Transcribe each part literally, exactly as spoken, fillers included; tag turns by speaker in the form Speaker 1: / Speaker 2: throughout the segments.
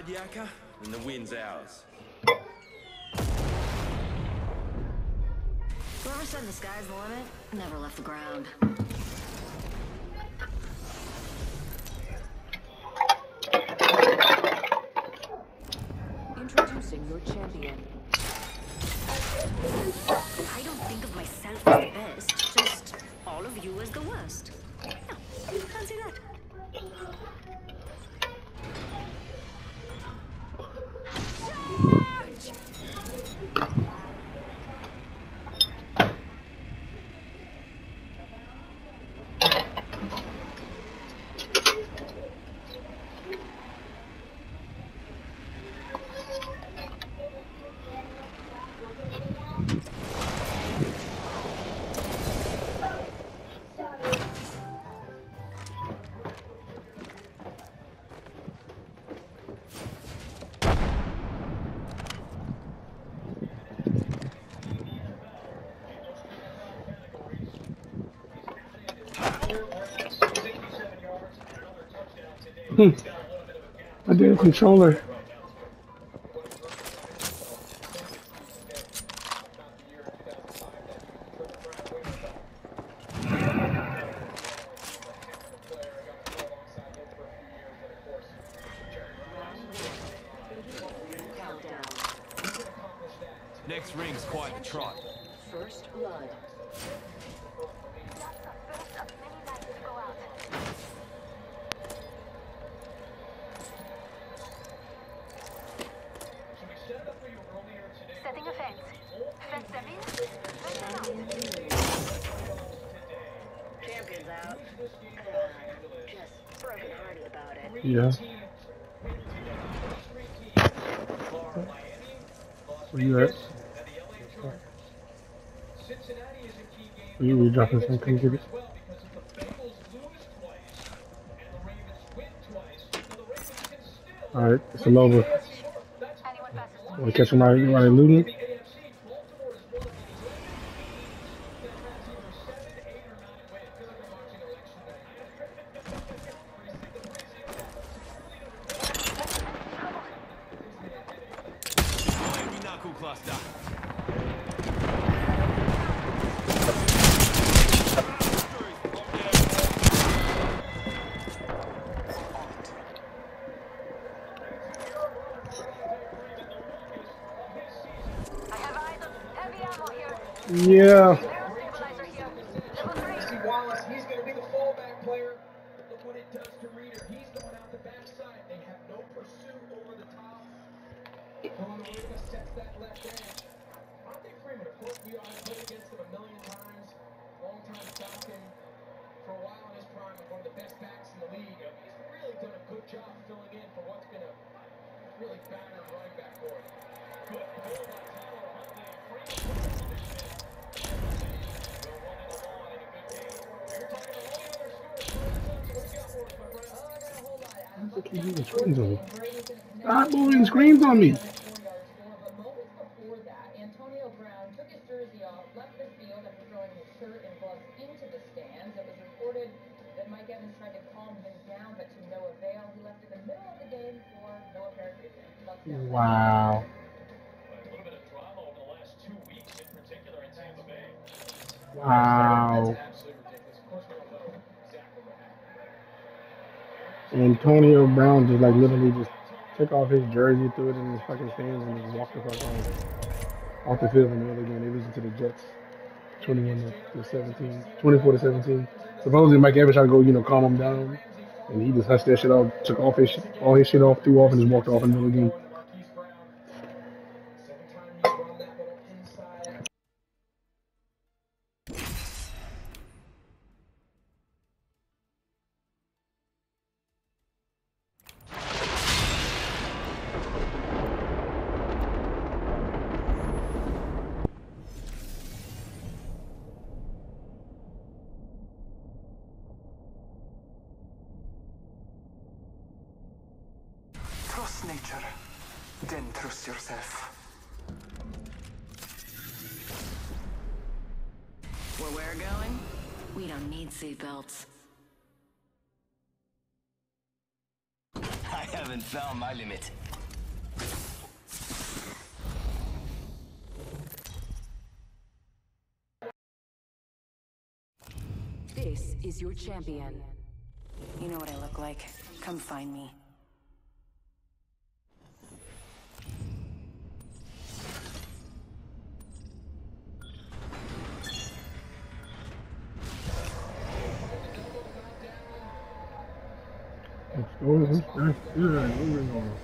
Speaker 1: hard yakka, and the win's ours.
Speaker 2: Whoever said the sky's the limit never left the ground.
Speaker 3: Introducing your champion.
Speaker 2: I don't think of myself as the best, just all of you as the worst. Yeah, fancy that.
Speaker 4: Hmm. I did a controller.
Speaker 1: Next ring's quite the trot.
Speaker 3: First blood.
Speaker 5: Setting a fence. Fence them in. Fence them out.
Speaker 2: Champion's out. Uh, just broken-hearted about it.
Speaker 4: Yeah. Where you at? Are you dropping some things with it? Alright, it's a lover. Want to catch him while while they're looting?
Speaker 1: Knuckle cluster.
Speaker 4: Yeah.
Speaker 6: Wallace, he's going to be the fallback player. Look what it does to Reader. He's going out the backside. They have no pursuit over the top. Villanueva sets that left edge. Andre Freeman, of course, we all played against him a million times. Long time Falcon. For a while in his prime, one of the best backs in the league. He's really done a good job filling in for what's been a really battered running back for him. Good pull by Tyler Huntley and Freeman.
Speaker 4: Keep moving screens on me. Stop moving screens on me.
Speaker 5: Antonio Brown took his jersey off, left the field after throwing his shirt and gloves into the stands. It was reported that Mike Evans tried to calm him down, but to no avail. He left in the middle of the game for no apparent reason.
Speaker 4: Wow. Wow. Antonio Brown just like literally just took off his jersey, threw it in his fucking stands, and just walked the fuck off, off the field in the other game. They losing to the Jets, twenty-one to seventeen, twenty-four to seventeen. Supposedly Mike Evans tried to go, you know, calm him down, and he just hushed that shit off, took off his all his shit off, threw off, and just walked off in the middle of the game.
Speaker 7: Trust nature, then trust yourself.
Speaker 2: Where we're going, we don't need seatbelts.
Speaker 1: I
Speaker 8: haven't found my limit.
Speaker 3: This is your champion.
Speaker 9: You know what I look like. Come find me.
Speaker 4: Let's go. That's good. Moving on.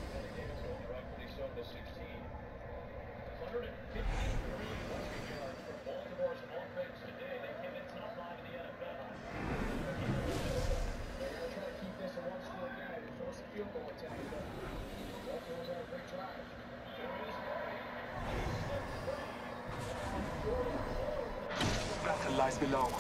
Speaker 7: Battle lies below.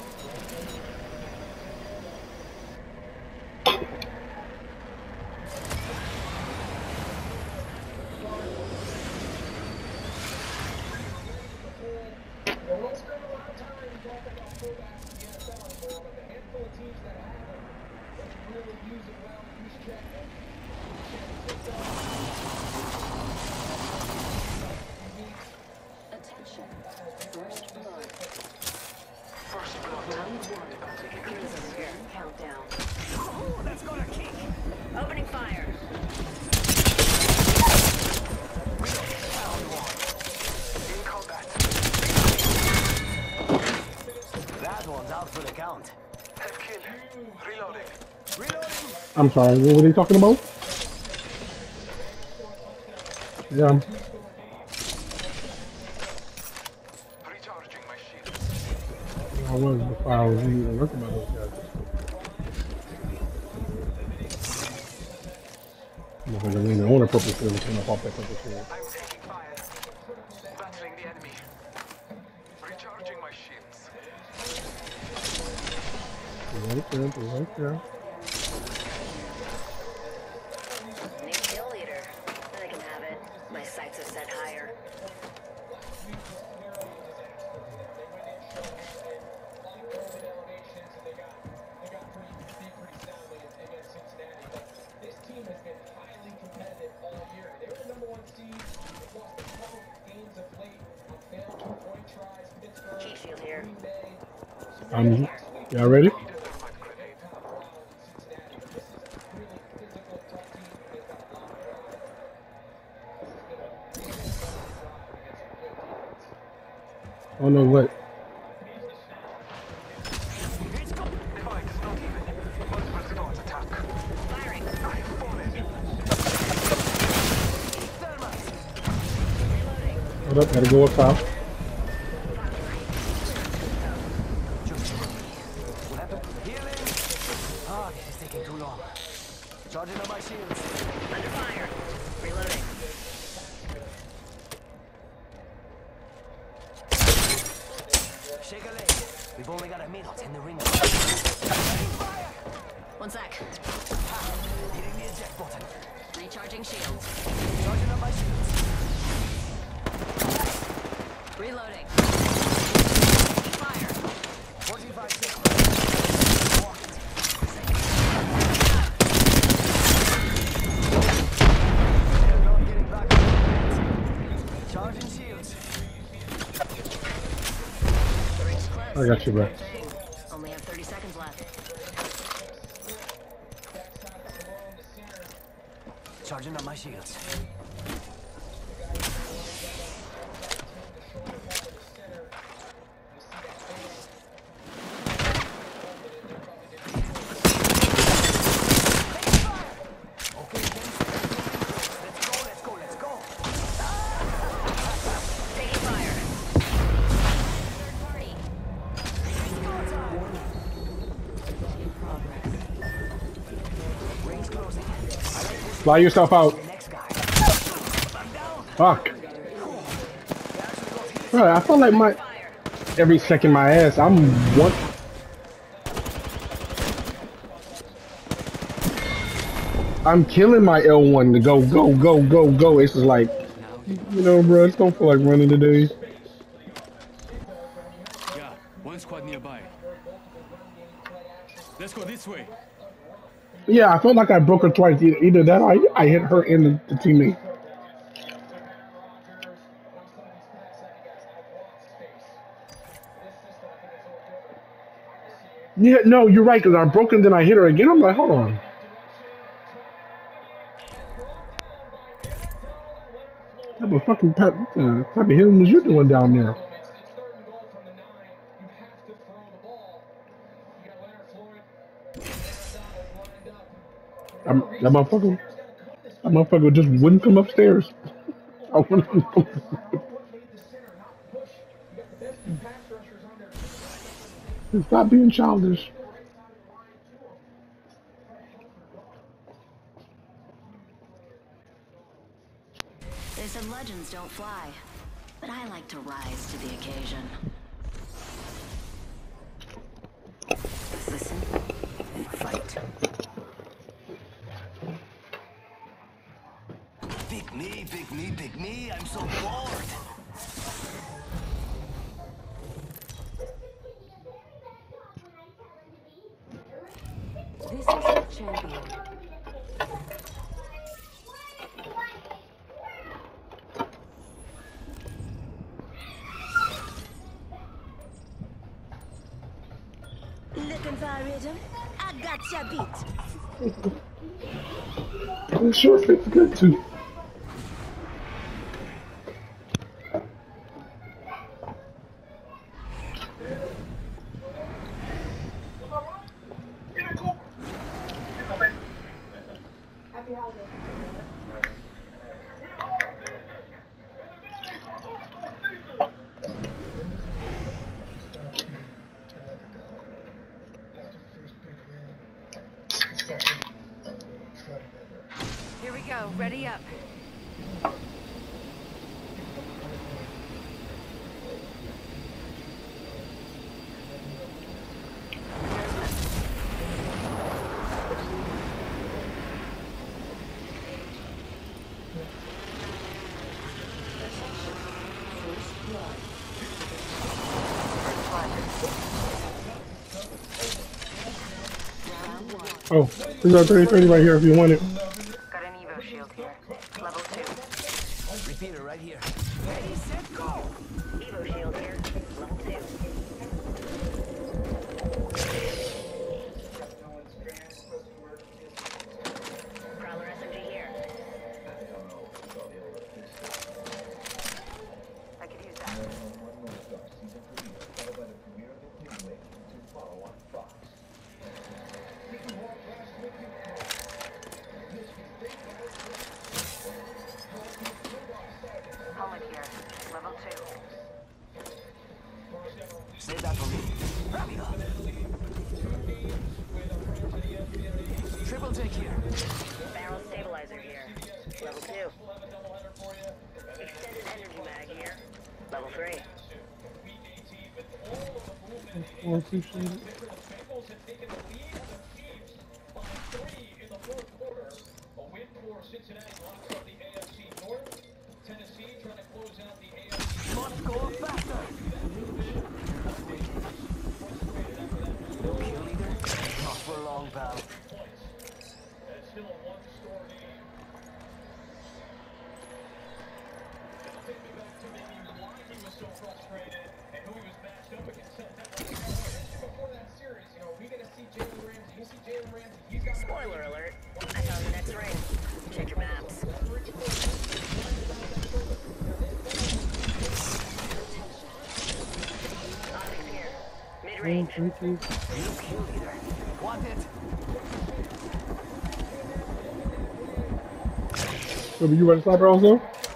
Speaker 3: Attention. First blood.
Speaker 7: First blood.
Speaker 3: Round one. Crimson countdown.
Speaker 8: Oh, that's gonna kick.
Speaker 2: Opening fire.
Speaker 7: Found one. In combat.
Speaker 8: That one's out for the count.
Speaker 7: Head kill. Reloading.
Speaker 8: Reloading.
Speaker 4: I'm sorry. What were they talking about? Yeah.
Speaker 7: Recharging my shield.
Speaker 4: I was before I was even working about those guys. Motherfucker leaning on a purple field and came up off that purple field.
Speaker 7: I'm taking fire. Battling the enemy. Recharging my shields.
Speaker 4: Right there, right there.
Speaker 2: New kill leader. I can have it. My sights are set higher. Key shield here.
Speaker 4: Um, y'all ready? Oh no, what?
Speaker 7: Fight is not even. Multiple squads attack.
Speaker 2: Firing.
Speaker 7: I have fallen.
Speaker 4: Hold up, gotta go up top.
Speaker 8: Healing. Ah, this is taking too long. Charging on my shields.
Speaker 2: Under fire. Reloading.
Speaker 8: Shake a leg. We've only got a minute in the ring.
Speaker 2: One sec.
Speaker 8: Hitting the eject button.
Speaker 2: Recharging shields.
Speaker 8: Charging on my shields.
Speaker 2: Reloading. Fire.
Speaker 8: forty-five seconds. Walk it. They're not getting back up. Charging shields.
Speaker 4: I got you, bro.
Speaker 2: Only have thirty seconds left.
Speaker 8: Charging on my shields. Okay, ten seconds. Let's go, let's go, let's go.
Speaker 2: Taking fire. Third party.
Speaker 8: Rings closing.
Speaker 4: Fly yourself out.
Speaker 8: Next guy. I'm down.
Speaker 4: Fuck. Bro, I feel like my every second my ass, I'm one. I'm killing my L one to go, go, go, go, go. It's just like, you know, bro, I just don't feel like running today.
Speaker 1: Yeah, one squad nearby. Let's go this way.
Speaker 4: Yeah, I felt like I broke her twice. Either, either that or I, I hit her and the, the teammate. Yeah, no, you're right, because I broke and then I hit her again. I'm like, hold on. What type of fucking type, uh, type of hitting was you doing down there? I'm, that motherfucker, that motherfucker just wouldn't come upstairs. I wouldn't come Stop being childish.
Speaker 2: They said legends don't fly, but I like to rise to the occasion.
Speaker 9: Listen and fight.
Speaker 8: Pick me, pick me, pick me. I'm so bored.
Speaker 3: This is your champion.
Speaker 2: Looking for a rhythm? I got ya beat.
Speaker 4: It sure fits good too.
Speaker 9: Here we go. Ready up.
Speaker 4: Oh, we got thirty thirty right here if you want it.
Speaker 9: Got an Evo shield here. Level two.
Speaker 8: Repeater right here.
Speaker 2: Ready, set, go! Evo shield here. Level two. Prowler S M G here.
Speaker 9: I could use that. Helmet here. Level two.
Speaker 8: Save that for me. Rápido. Triple take here.
Speaker 2: Barrel stabilizer here. Level two. Extended energy mag here. Level three.
Speaker 4: I appreciate it.
Speaker 8: Must go faster. Kill leader? Not for long, pal.
Speaker 2: Spoiler alert. I found the next ring. Check your maps. Optics here. Mid-range.
Speaker 8: Kill leader. Want it?
Speaker 4: So, you run a sniper also?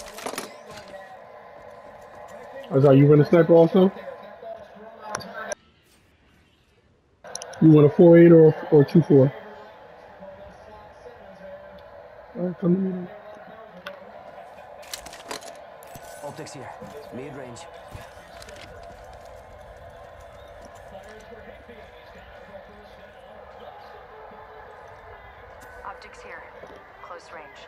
Speaker 4: I thought you run a sniper also? You want a four eight or or two four? Alright, come to me then.
Speaker 8: Optics here. Mid range.
Speaker 9: Optics here. Close range.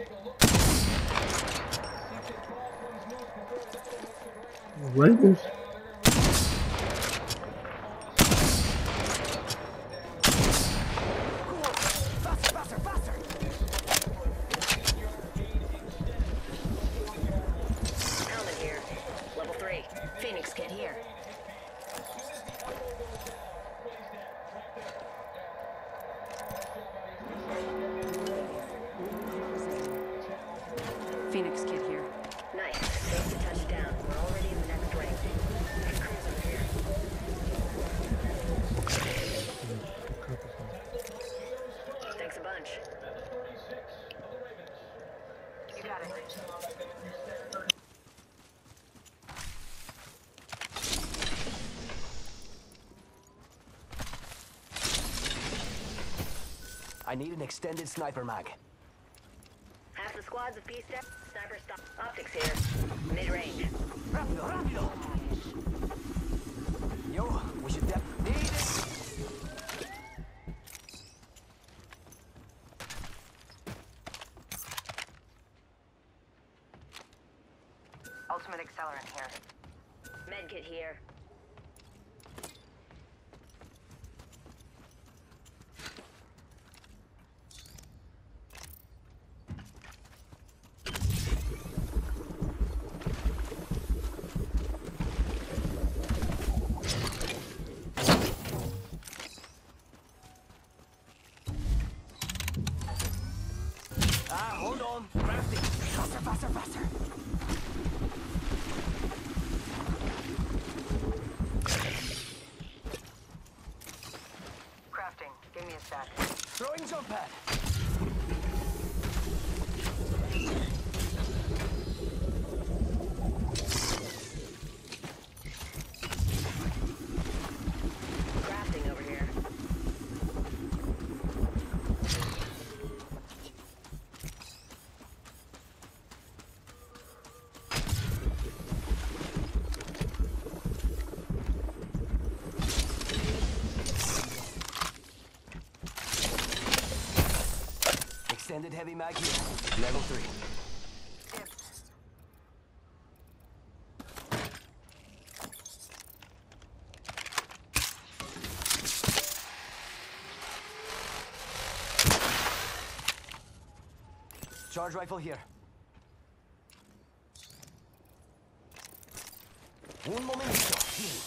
Speaker 4: Ravens.
Speaker 8: Faster, faster, faster!
Speaker 2: Helmet here. Level three. Phoenix kit here.
Speaker 9: Phoenix kit here.
Speaker 2: Nice. Safe to touch down. We're already in the next ring. Cruise over here. Thanks a bunch.
Speaker 9: You got it.
Speaker 8: I need an extended sniper mag.
Speaker 2: Half the squad's a piece step. Sniper stop. Optics here. Mid-range.
Speaker 8: Rápido, rápido! Yo, we should def- need it!
Speaker 9: Ultimate accelerant here.
Speaker 2: Medkit here.
Speaker 8: Ah, hold on. Crafting. Faster, faster, faster.
Speaker 9: Crafting. Give me a sec.
Speaker 8: Throwing jump pad.
Speaker 2: Crafting over here.
Speaker 8: Extended heavy mag here. Level three. Charge rifle here. Un momento. Heal.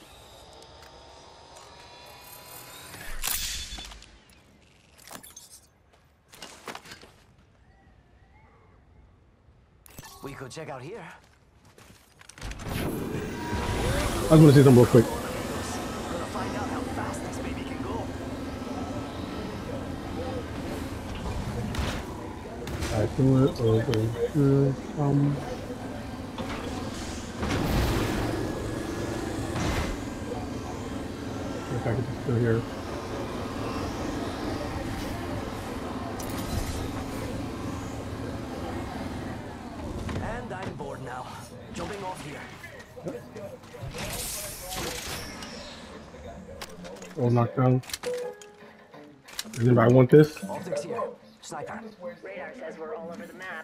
Speaker 8: We could check out here.
Speaker 4: I was gonna say something real quick.
Speaker 8: Gonna find out how fast this baby can go.
Speaker 4: I do it over here. Um. If I could just go here.
Speaker 8: And I'm bored now. Jumping off here.
Speaker 4: All knocked down. Does anybody want this?
Speaker 8: Optics here. Sniper.
Speaker 2: Radar says we're all over the map.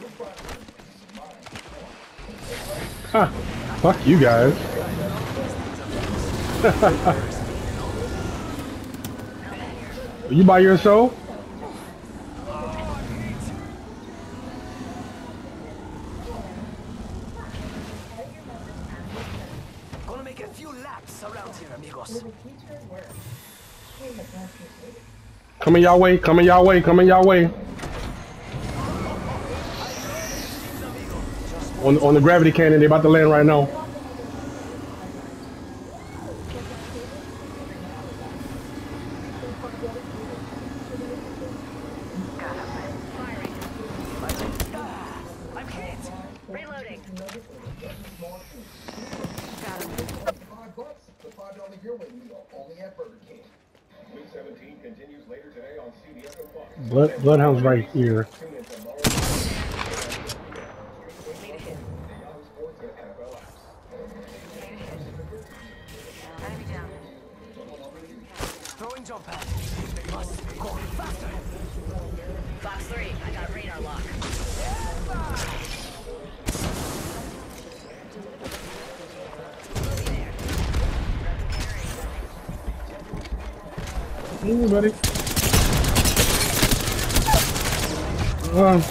Speaker 4: Ha! Fuck you guys. Are you by yourself?
Speaker 8: Gonna make a few laps around here, amigos.
Speaker 4: Coming y'all way, coming y'all way, coming y'all way. On, on the gravity cannon, they about to land right now.
Speaker 8: I'm hit.
Speaker 2: Reloading.
Speaker 6: Five bucks, the five dollar your way meal, only at Burger King. Week seventeen continues later today on C B S and Fox.
Speaker 4: Blood, Bloodhound's right here.
Speaker 6: Tune in tomorrow. Yahoo Sports and N F L apps.
Speaker 9: Enemy down.
Speaker 8: Throwing jump pad. Must go faster.
Speaker 2: Fox three, I got radar lock.
Speaker 4: Ooh, buddy. Uh,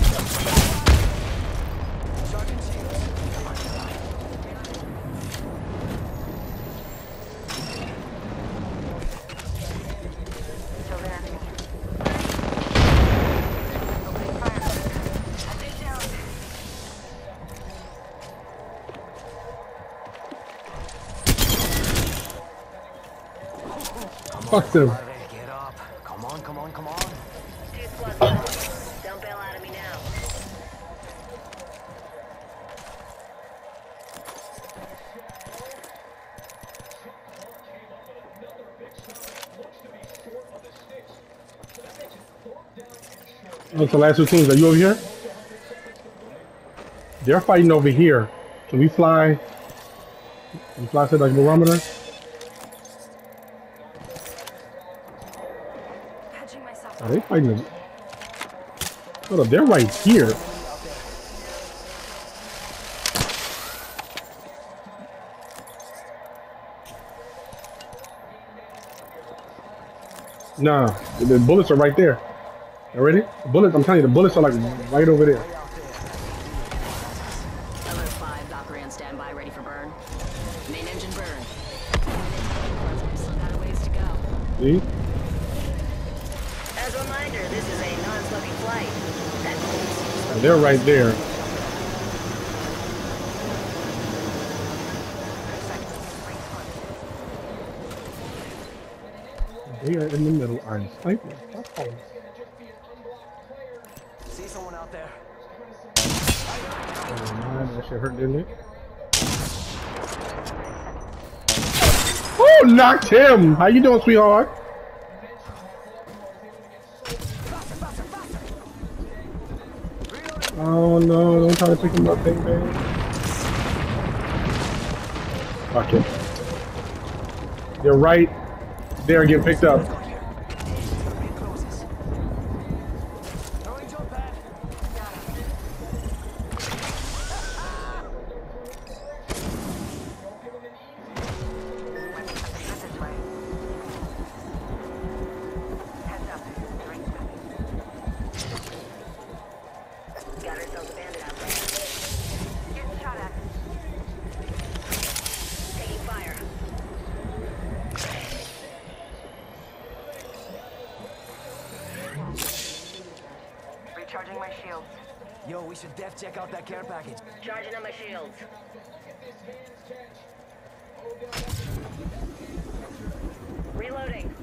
Speaker 4: fuck them.
Speaker 8: Get up. Come on, come on, come on.
Speaker 2: Two squads left. Don't bail out of me now.
Speaker 4: Oh, it's the last two teams. Are you over here? They're fighting over here. Can we fly? Can we fly to like barometer?
Speaker 9: Patching myself
Speaker 4: Are they fighting? Hold up, they're right here. Nah, the bullets are right there. You ready? The bullets, I'm telling you, the bullets are like right over there.
Speaker 2: Alert five, Valkyrie on standby, ready for burn. Main engine burn. Still got a ways to go.
Speaker 4: See?
Speaker 2: As a reminder, this is a non-sloping flight. That means
Speaker 4: They're right there. They are in the middle. I'm sniping.
Speaker 8: See someone out there?
Speaker 4: Oh man, that shit hurt, didn't it? Oh, knocked him! How you doing, sweetheart? Oh no, don't try to pick him up, bang bang. Fuck it. They're right there getting picked up.
Speaker 2: got ourselves a bandit out there. Getting shot at. Taking fire. Recharging my shields.
Speaker 8: Yo, we should def check out that care package.
Speaker 2: Charging on my shields. Reloading.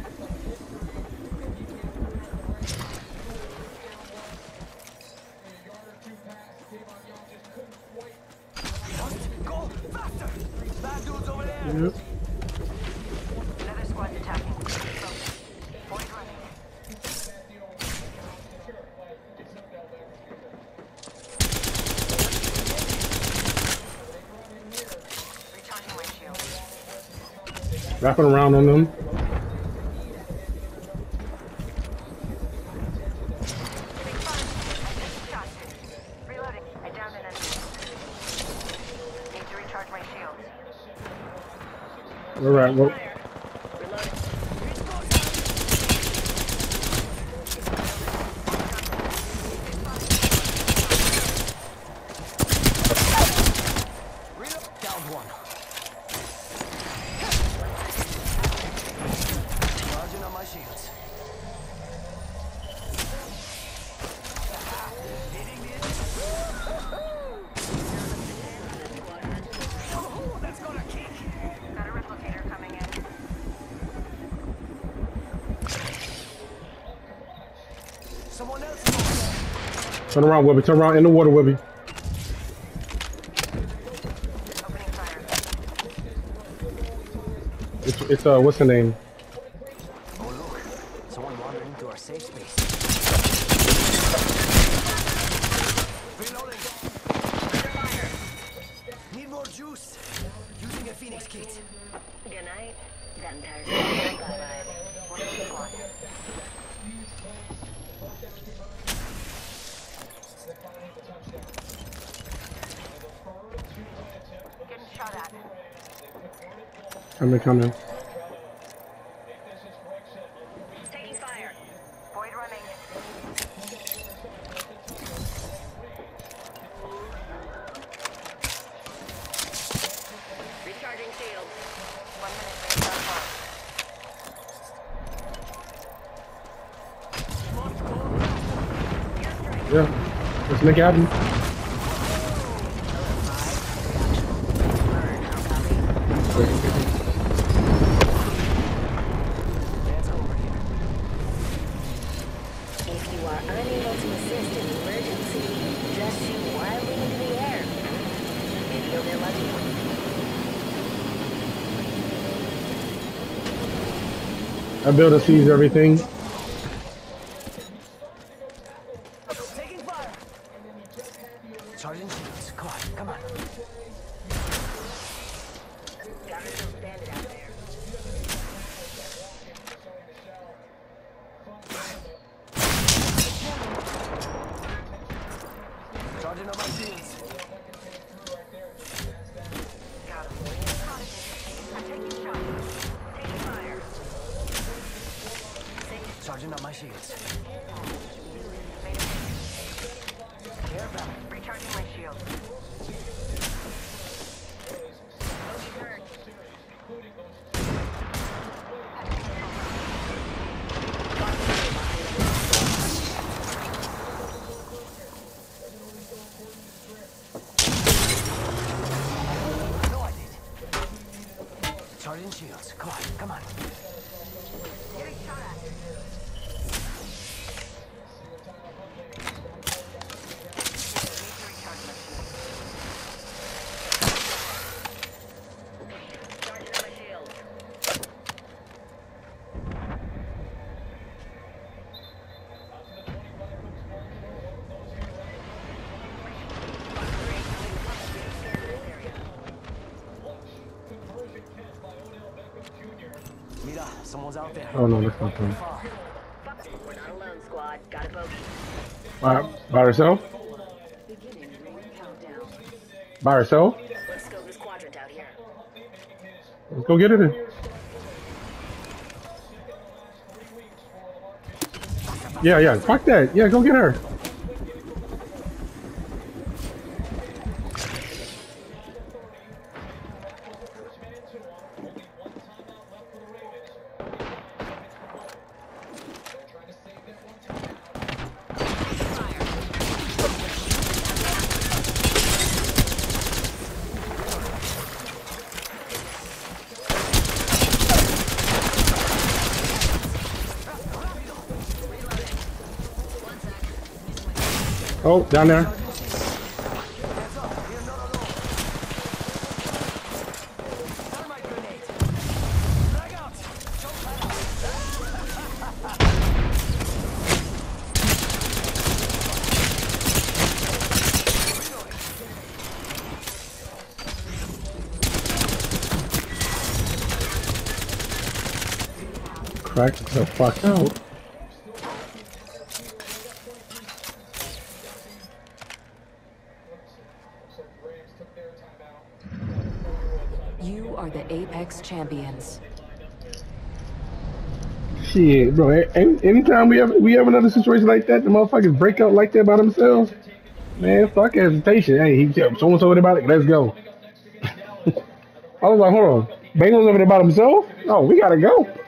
Speaker 8: Go faster! Bad dudes over there.
Speaker 4: Yep.
Speaker 2: Another squad's attacking. Point running. Recharging my shield.
Speaker 4: Wrapping around on them.
Speaker 2: Giving fire. I just shot it. Reloading. I downed an enemy. Need to recharge my shields.
Speaker 4: All right. Well,
Speaker 2: Fire. Reloading.
Speaker 8: Reload. Down one. Charging on my shields. Hitting it. Oh, that's gonna kick.
Speaker 2: Got a replicator coming in.
Speaker 8: Someone else.
Speaker 4: turn around, Webby. Turn around in the water, Webby.
Speaker 2: Opening fire.
Speaker 4: It's, it's uh, what's the name?
Speaker 8: Oh look, someone wandered into our safe space. Reloading. Need more juice. Using a Phoenix kit.
Speaker 2: Good night. Damn tired. Bye-bye. One squad. Getting shot at.
Speaker 4: Coming, coming. Yeah. Let's make it happen.
Speaker 2: If you are unable to assist in an emergency, just shoot wildly into the air. Maybe you'll get lucky.
Speaker 4: That builder sees everything.
Speaker 8: Taking fire. Charging shields. Come on, come on.
Speaker 2: Got a little bandit out there.
Speaker 8: Charging on my shields.
Speaker 2: Got him. I'm taking shots. Taking fire.
Speaker 8: Charging on my shields.
Speaker 2: Made a hit. Careful. Recharging my shield.
Speaker 8: No, I did. Charging shields. Come on, come on.
Speaker 2: Getting shot at. Charging on my shield.
Speaker 8: Mira, someone's out there.
Speaker 4: Oh no, that's not fun.
Speaker 8: Far.
Speaker 2: We're not alone, squad. Got a bogey.
Speaker 4: By, by herself?
Speaker 3: Beginning ring countdown.
Speaker 4: By herself?
Speaker 2: Let's scope this quadrant out here.
Speaker 4: Let's go get her then. Yeah, yeah, fuck that. Yeah, go get her. Oh, down there.
Speaker 8: Thermite grenade. Frag out.
Speaker 4: Crack the fuck out.
Speaker 3: You are the Apex champions.
Speaker 4: Shit, bro. Any, anytime we have we have another situation like that, the motherfuckers break out like that by themselves. Man, fuck hesitation. Hey, he someone told about it. Let's go. I was like, hold on. Bango's over there by himself? Oh, we gotta go.